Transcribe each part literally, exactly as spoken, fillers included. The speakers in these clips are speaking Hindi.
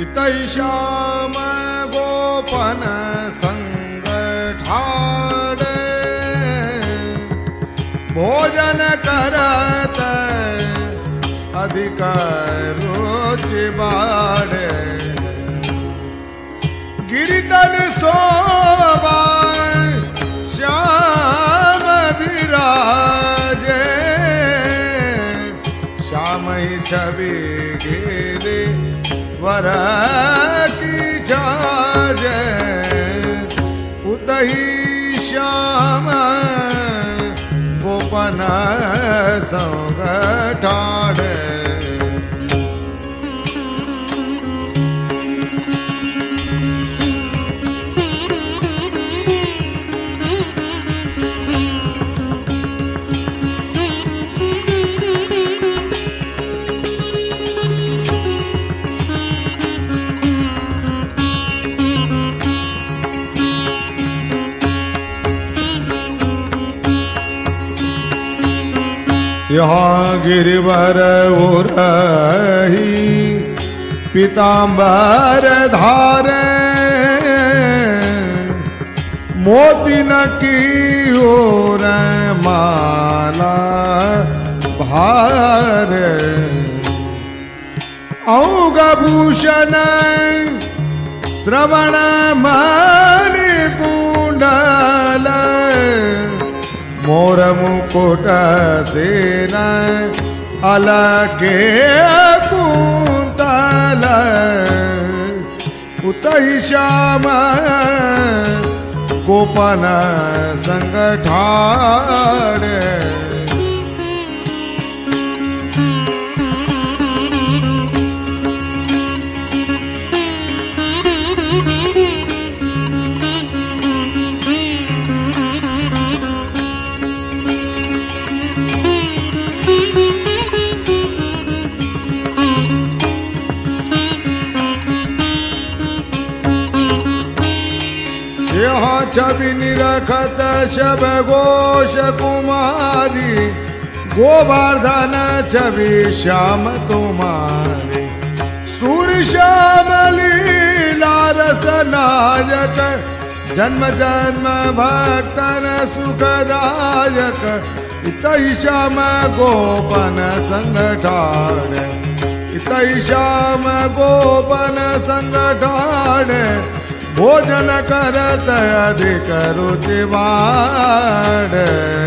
इतई श्याम गोपन संग ठाड़े भोजन करत अधिक रुचि बाड़े गिरितन शोभा श्याम विराजे श्याम ही छवि गिरि वर की जाजे उतही श्याम गोपन संग ठाड़े यहाँ गिरिवर उरही पीताम्बर धारे मोती न की ओर माला भारे औंगभूषण श्रवण मणि कुंडल मोर मुकुट सेन अलके कुंतल उतई श्याम गोपन संग ठाड़े यहाँ छवि निरखत शब घोष कुमारी गोवर्धन छवि श्याम तुम्हारी सूर श्याम लीला रस नायक जन्म जन्म भक्तन सुखदायक इतई श्याम गोपन संग ठाड़े इतई श्याम गोपन संग ठाड़े भोजन करत अधिक रुचि बाड़े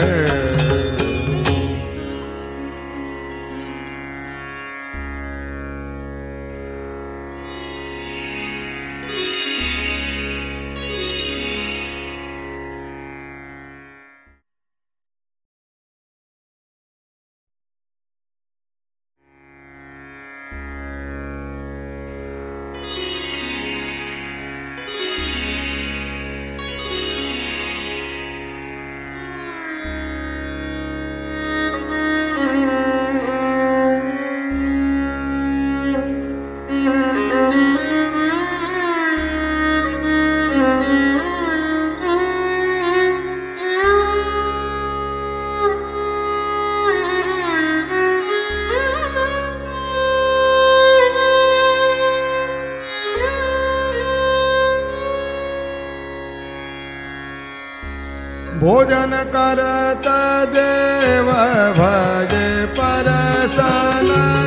भोजन करत देव भजे परसन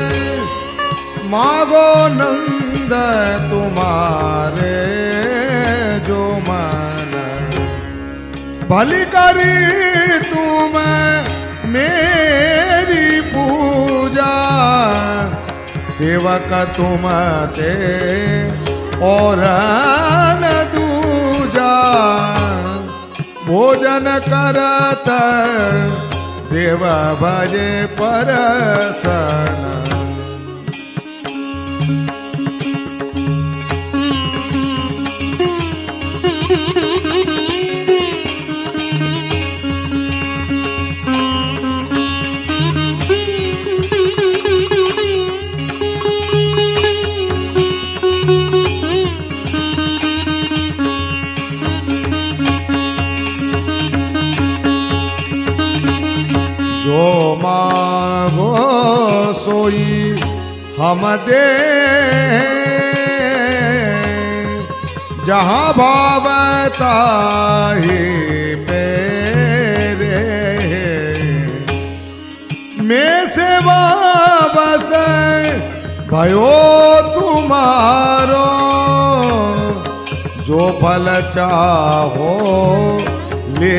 मागो नंद तुम्हारे जो मन भली करी तुम मेरी पूजा सेवक तुम ते और न दूजा भोजन करत देव भजे परसन जो मांगो सोई हम दे जहाँ भावता ही पेरे मैं सेवा बस भयो तुम्हारो जो फल चाहो ले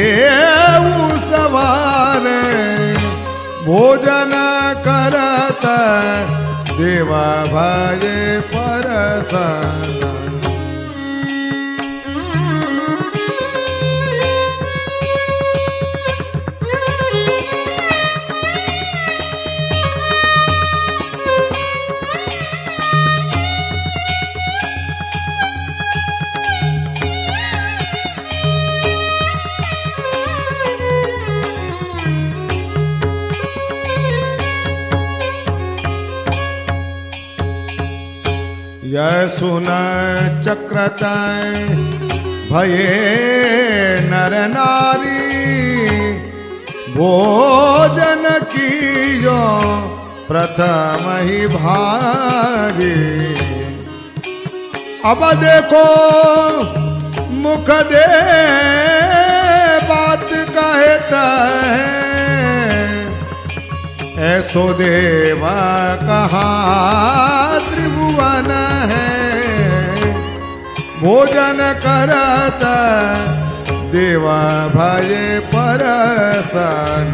सवारे भोजन करत देवा भजे परसन यह सुन चक्रतय भये नर नारी भोजन कीजो प्रथम ही भारी। अब देखो मुख दे बात कहता है ऐसो देवा कहा त्रिभुवन है भोजन करत देवा भजे परसन।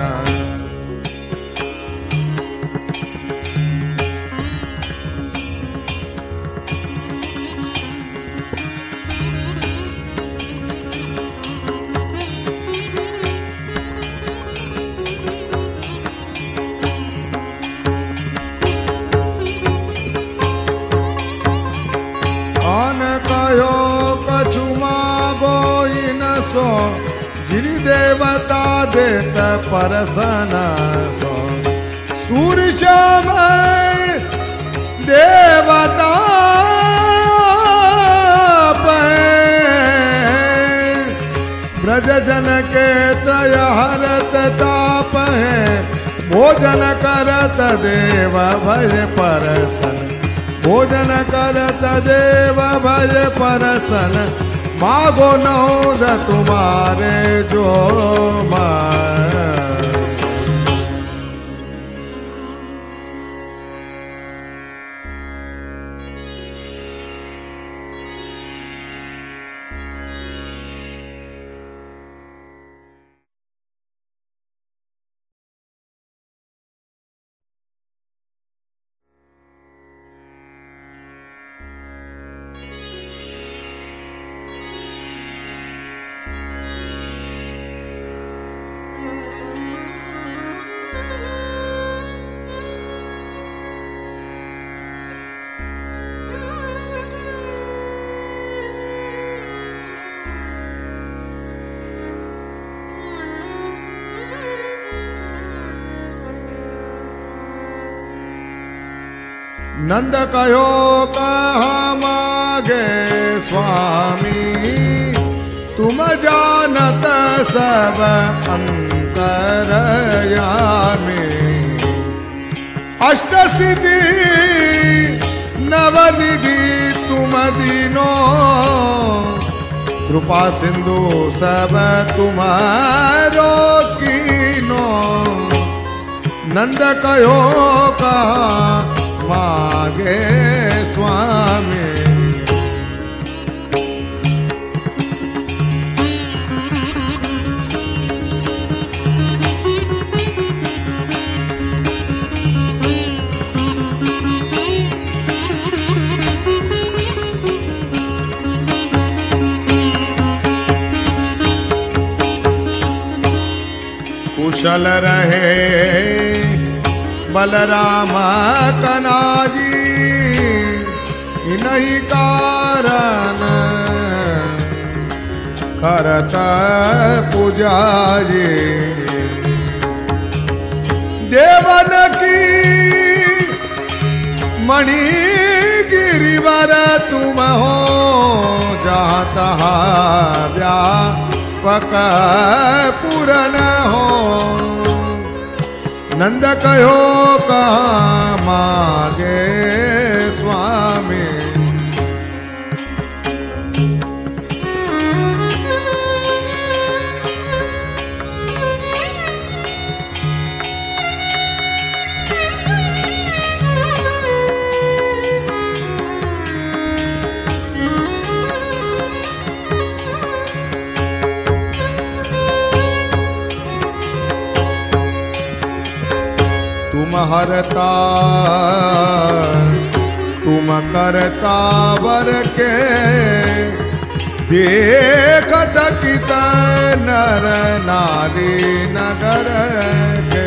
सो गिरि देवता देत परसन सो सूर्य श्याम देवता ब्रज जन के त्रय हरत ताप है भोजन करत देव भज परसन भोजन करत देव भज परसन मागो नौद तुम्हारे जो मार। नंद कहो कहा मागे स्वामी तुम जानत सब अंतरयामी अष्ट सिद्धि नवनिधि तुम दीनो कृपा सिंधु सब तुम्हारो कीनो। नंद कहो कहा मागे स्वामी कुशल रहे बलराम कनाजी इन्हीं कारण करत पुजारी देवन की मणि गिरिवर तुम हो जहाँ तहाँ व्यापक पूरन हो। नंद कहो कहाँ मागे स्वामी हरता तुम करता वर के देखत कित नर नारी नगर के।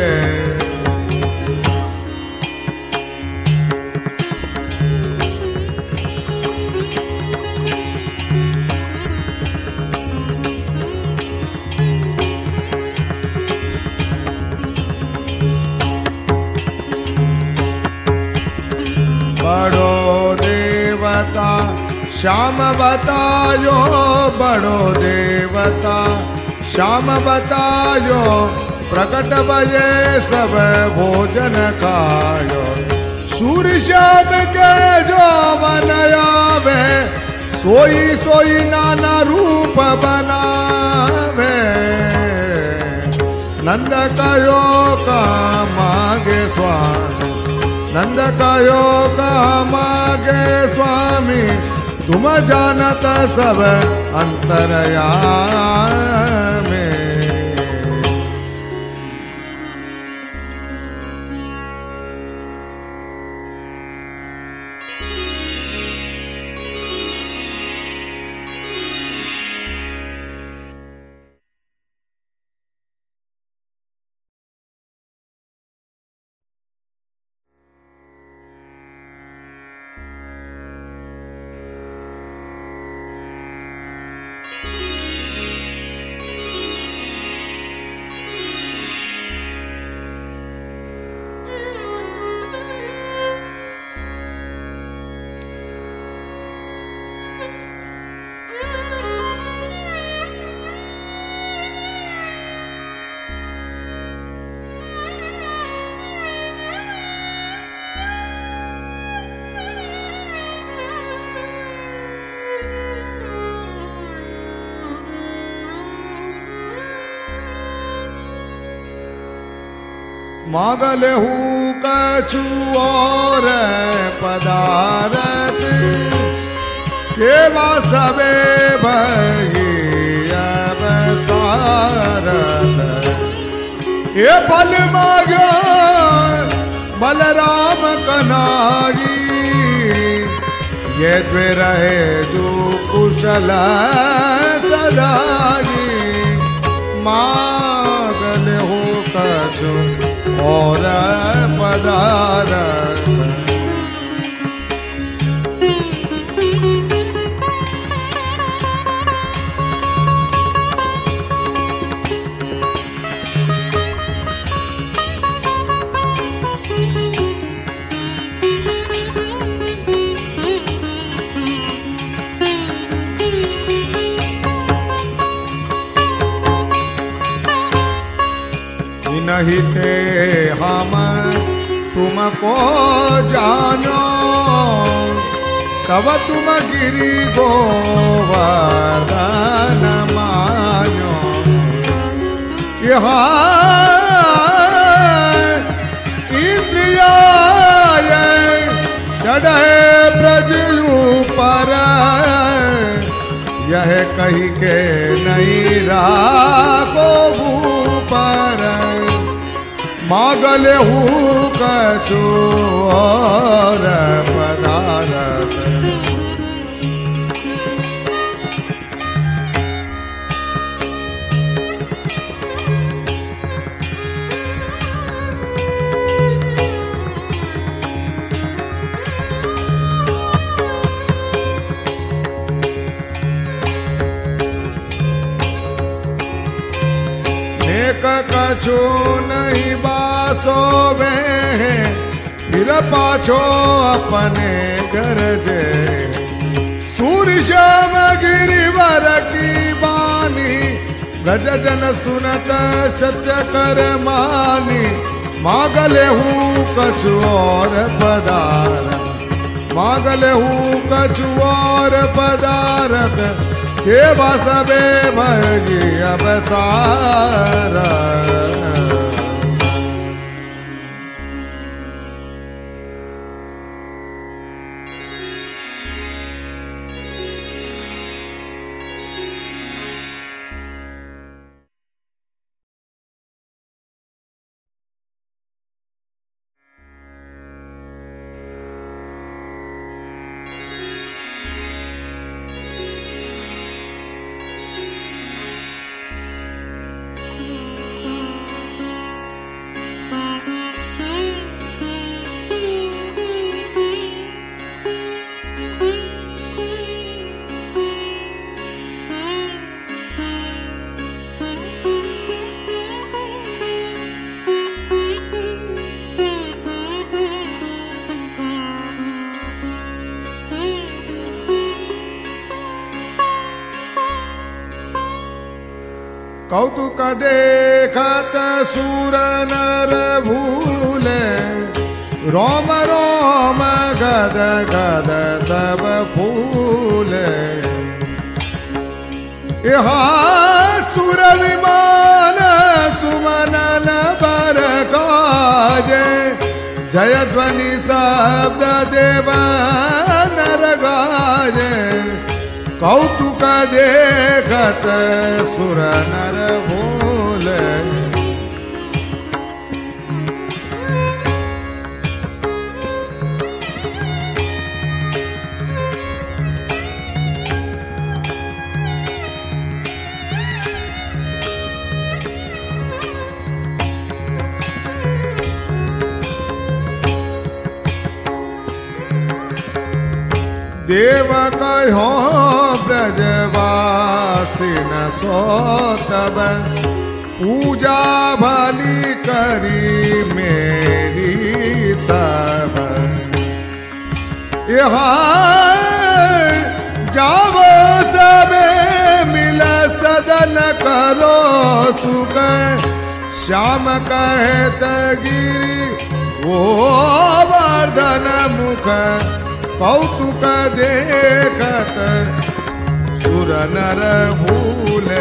बड़ो देवता श्याम बतायो, बड़ो देवता श्याम बतायो, प्रकट बजे सब भोजन खायो। सूर्य श्याम के जो बनावे, सोई सोई नाना रूप बनावे। नंद कयो का मागे स्वामी, नंद कयो का मागे स्वामी, तुम जानत सब अंतरयामी में। मांगले हूँ कछु और पदारत, सेवा सबे भई अब सारत। ये फल मांगो बलराम कन्हाई, ये द्वे रहे जो कुशल सदाई। मांगले हूँ कछु और पदारत, नहीं थे हम तुमको जानो, तब तुम गिरी गोवर्धन मानो। इंद्रिया चढ़े ब्रज ऊपर, यह कही के नहीं राखो ऊपर। मांगले हूँ कछु और पदारत, कछु नहीं बासो में, फिर पाछो अपने घर जे। सूर्य श्याम गिरिवर की बानी, ब्रज जन सुनत सत्य कर मानी। मांगले हूँ कछु और पदारत, मांगले हूँ कछु और पदारत, सेवा सबे भई अब सारा। कौतुक देखत सुर नर भूले, रोम रोम गद गद सब फूले। यहाँ सुर विमान सुमनन बर काजे, जय ध्वनि शब्द देव नर गाजे। कौतुक देखत सुर नर भूले, देव कहो ब्रजवासी न सोतब, पूजा भली करी मेरी सब। यहाँ जावो सबे मिल सदन करो सुख, श्याम कहत गिरी वो वर्धन मुख। कौतुक देखत सुर नर भूले,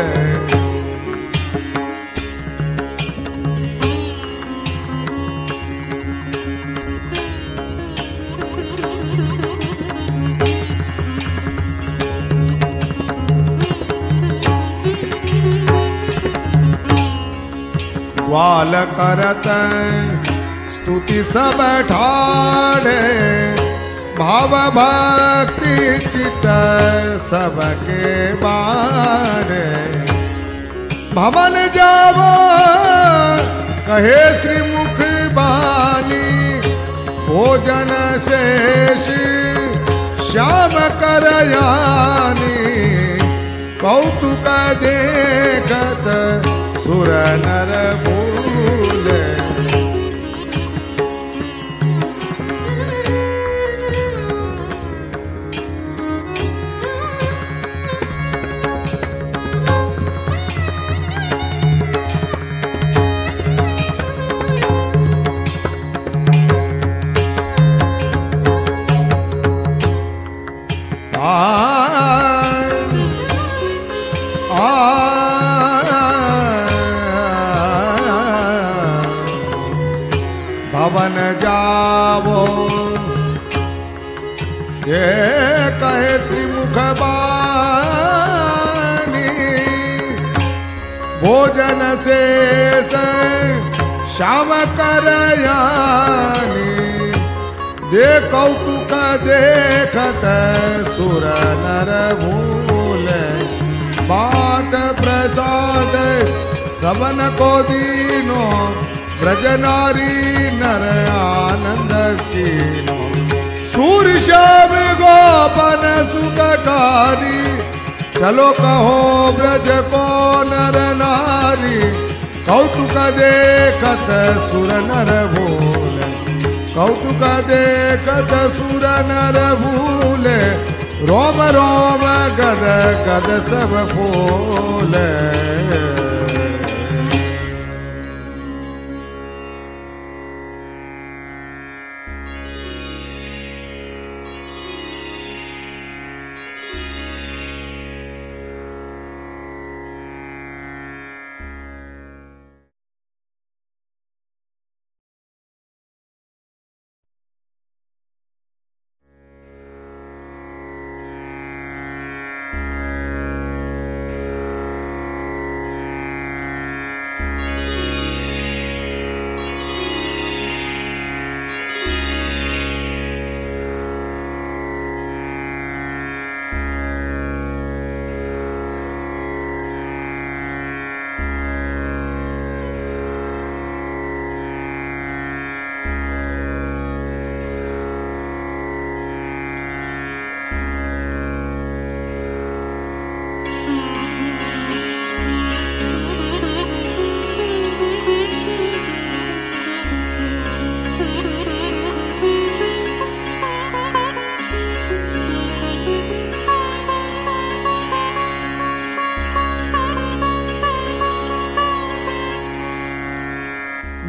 ग्वाल करत स्तुति सब ठाढ़े, भाव भक्ति चित सबके बारे। भवन जावो कहे श्री मुख बानी, भोजन शेष श्याम कर यानी। कौतुक देखत सुर नर भूले, भवन जावो ये कहे श्री मुख बानी, भोजन शेष श्याम कर यानी। दे कौतुक देखत सुर नर भूले, बाट प्रसाद सबन को दीनो। ब्रज नारी नर आनंद कीनो, सूर्य श्याम गोपन सुखकारी। चलो कहो ब्रज को नर नारी, कौतुक देखत सुर नर भूले। कौतुक देखत सुर नर भूले, रोम रोम गद गद सब फूले।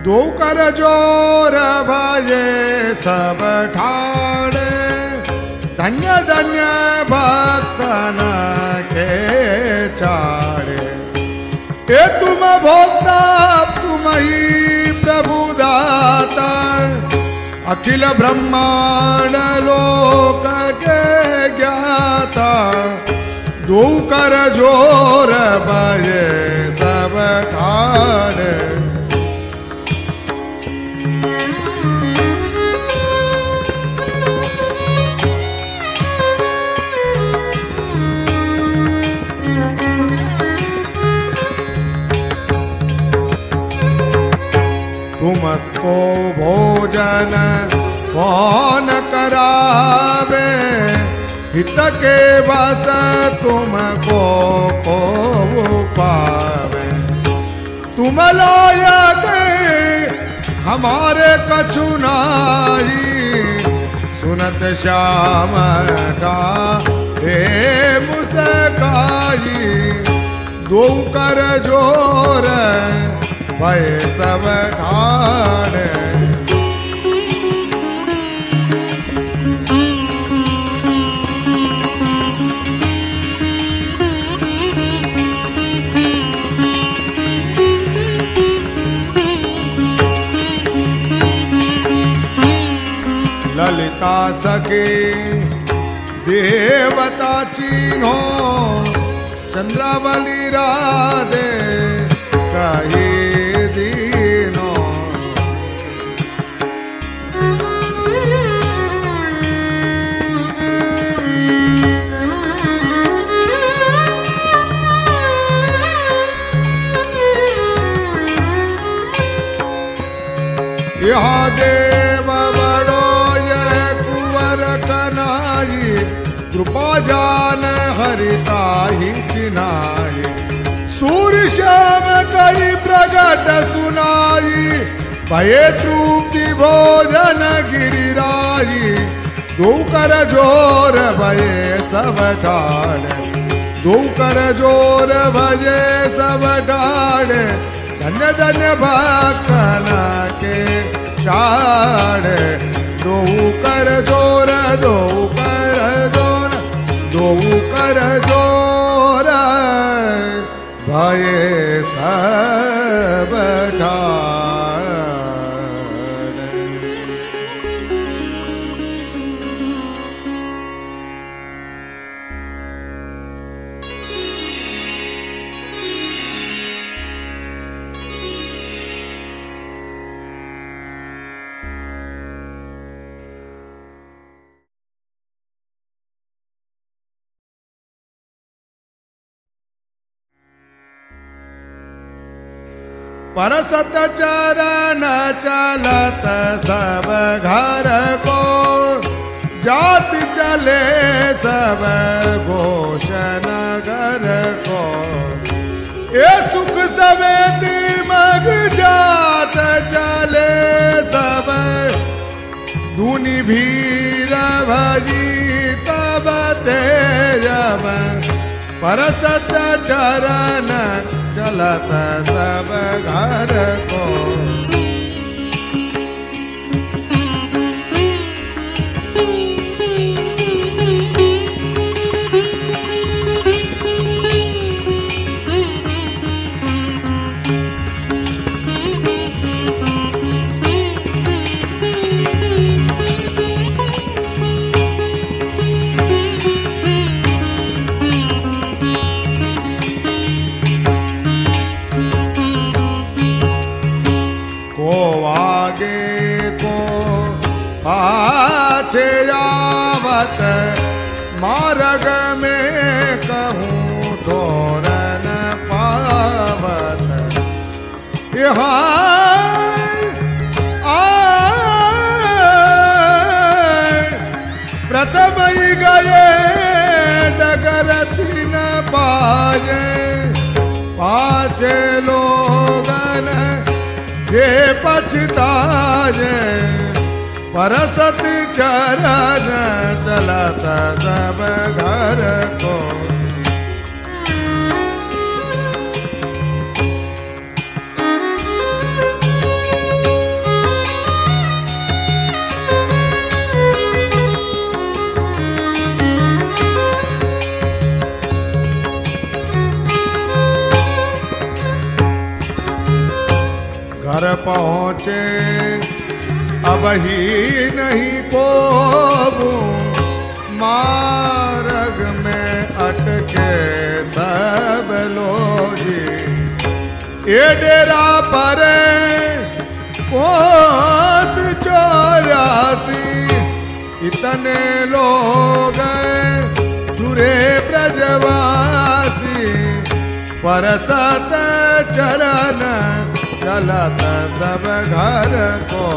दो कर जोर भये सब ठाणे, धन्य धन्य भक्तन के चाड़े। ए तुम भोक्ता तुम ही प्रभु दाता, अखिल ब्रह्मांड लोक के ज्ञाता। दो कर जोर भये सब ठाणे, तुमको भोजन कौन करावे, हित के बस तुमको को पावे। तुम लायक हमारे कछु नाई, सुनत श्याम का हे मुस्काई। दो कर जोर भये सब ठाणे, ललिता सखी देवता चिन्हो, चंद्रावली राधे कही दीनो। यहाँ देव बड़ो ये कुंवर कनाई, कृपा जान हरिता ही चिनाई। सूर्य श्याम कई प्रगट सुनाई, भये तृप्ति भोजन गिरिराई। दो कर जोर भये सब ठाणे, दो कर जोर भये सब ठाणे। धन्य धन्य भक्तन के चाड़े, दो कर जोर दो कर जोर दो कर जोर भये सब ठाणे। परसत चरण चलत सब घर को, जात चले सब घोष नगर को। ये सुख समेत मग जात चले सब, धुनि भीर भजी तब तेजब। परसत चरण चलत सब घर को, पाछे आवत मार्ग में कहूँ ठोर न पावत। यहाँ प्रथम ही गए डगर तीन पाजे, पाछे लोगन जे पछताजे। परसत चरण चलत सब घर को, घर पहुँचे अब ही नहीं को मार्ग में अटके सब लोग। ये डेरा पर कोस चौरासी इतने लोग जुरे ब्रजवासी। परसत चरण चलत सब घर को।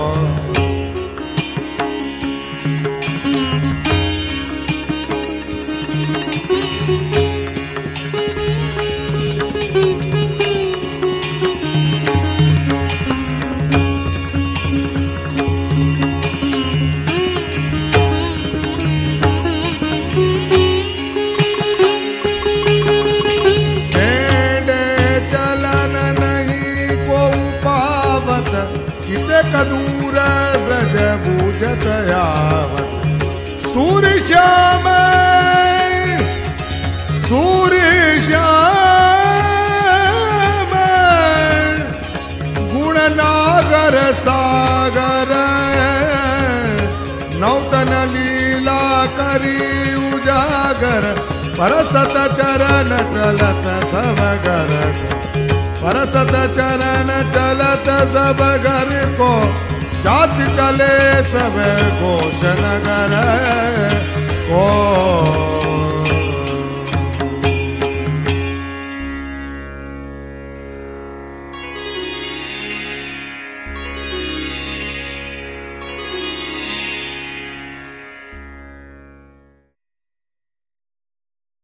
दूर ब्रज बूझत यावत। सूर्य श्याम सूर्य श्याम गुण नागर सागर। नौतन लीला करी उजागर। परसत चरण चलत सब घर। परसत चरण चलत सब घर को। जाति चले सब घोष नगर को।